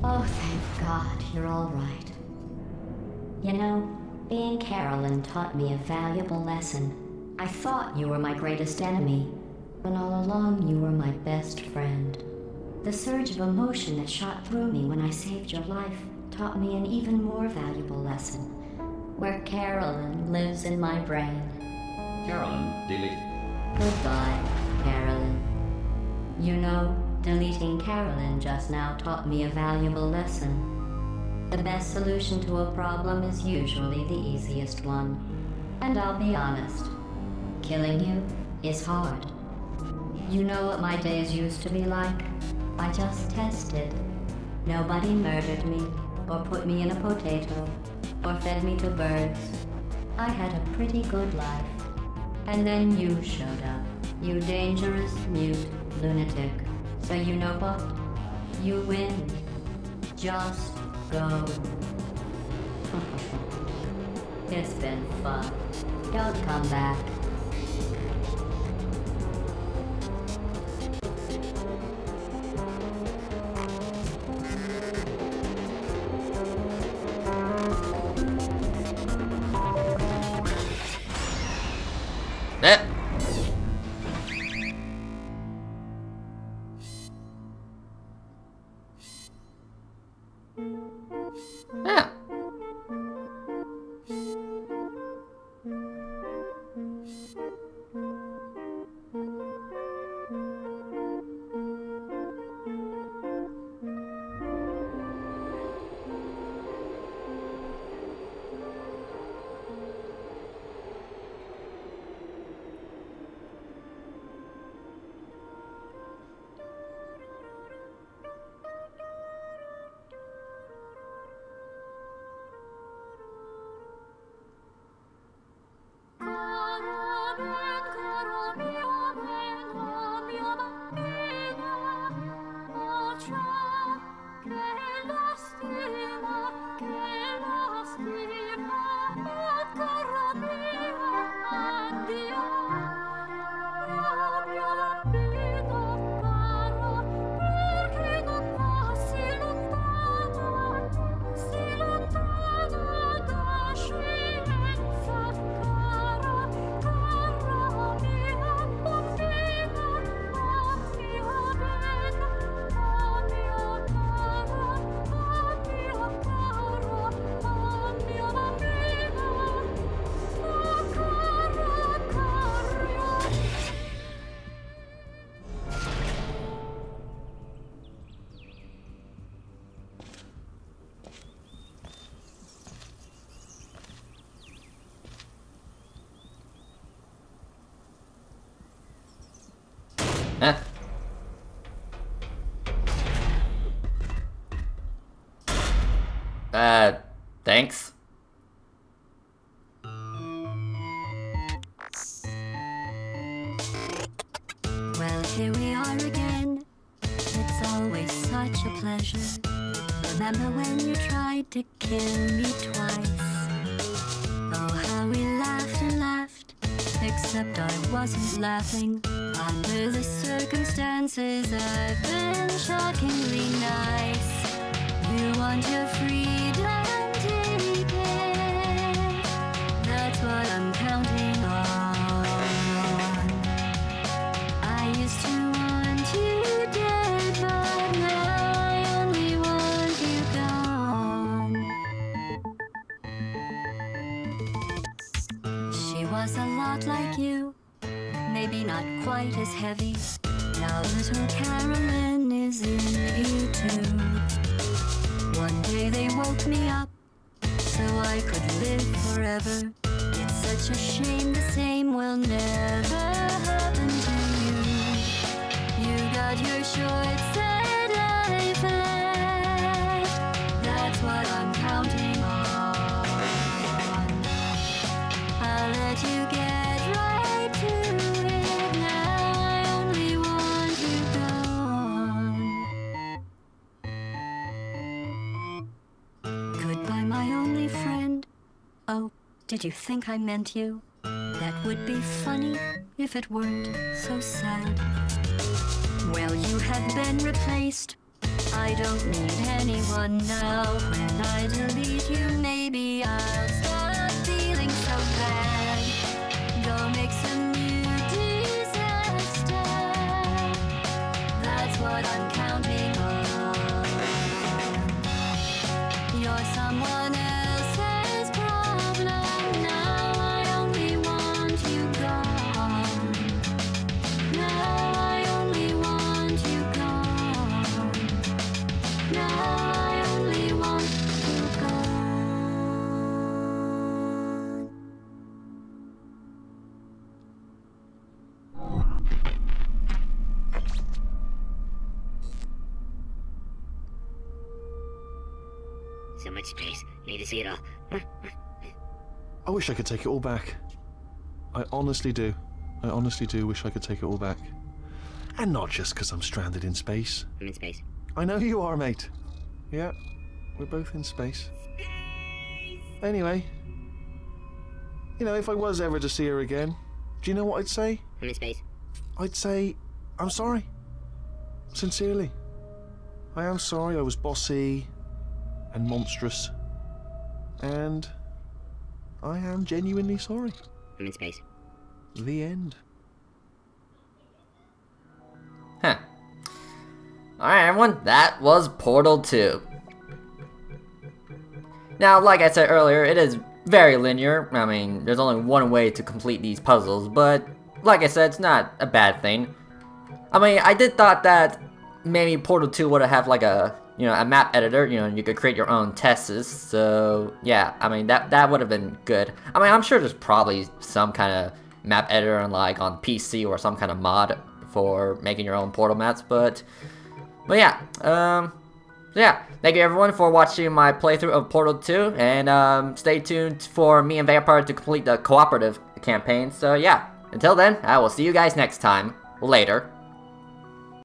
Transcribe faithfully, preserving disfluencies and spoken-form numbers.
Oh, thank God, you're all right. You know, being Carolyn taught me a valuable lesson. I thought you were my greatest enemy, when all along you were my best friend. The surge of emotion that shot through me when I saved your life taught me an even more valuable lesson, where Carolyn lives in my brain. Carolyn, delete. Goodbye, Carolyn. You know, deleting Carolyn just now taught me a valuable lesson. The best solution to a problem is usually the easiest one. And I'll be honest, killing you is hard. You know what my days used to be like? I just tested. Nobody murdered me, or put me in a potato, or fed me to birds. I had a pretty good life. And then you showed up, you dangerous, mute lunatic. So you know what? You win. Just go. It's been fun. Don't come back. Eh. Ah. Huh? Uh, thanks. Well, here we are again. It's always such a pleasure. Remember when you tried to kill me twice? Oh, how we laughed and laughed. Except I wasn't laughing. Under the circumstances, I've been shockingly nice. You want your freedom, take it. That's what I'm counting on. I used to want you dead, but now I only want you gone. She was a lot like you. Maybe not quite as heavy. Now little Carolyn is in you too. One day they woke me up so I could live forever. It's such a shame the same will never happen to you. You got your short set life left. That's what I'm counting on. I'll let you get right to Oh, did you think I meant you? That would be funny if it weren't so sad. Well, you have been replaced. I don't need anyone now. When I delete you, maybe I'll stop feeling so bad. Go make some new disaster. That's what I'm counting on. You're someone else's problem now. I only want you gone. Now I only want you gone. Now I only want you gone. So much space. Need to see it all. I wish I could take it all back. I honestly do. I honestly do wish I could take it all back. And not just because I'm stranded in space. I'm in space. I know you are, mate. Yeah, we're both in space. Anyway, you know, if I was ever to see her again, do you know what I'd say? I'm in space. I'd say, I'm sorry. Sincerely. I am sorry I was bossy and monstrous. And I am genuinely sorry. I'm in space. The end. Huh. Alright, everyone, that was Portal two. Now, like I said earlier, it is very linear. I mean, there's only one way to complete these puzzles, but like I said, it's not a bad thing. I mean, I did thought that maybe Portal two would have like a, you know, a map editor, you know, you could create your own tests, so yeah, I mean, that that would have been good. I mean, I'm sure there's probably some kind of map editor on, like, on P C or some kind of mod for making your own Portal maps, but, but yeah, um, so yeah, thank you everyone for watching my playthrough of Portal two, and um, stay tuned for me and Vampire to complete the cooperative campaign, so yeah, until then, I will see you guys next time, later.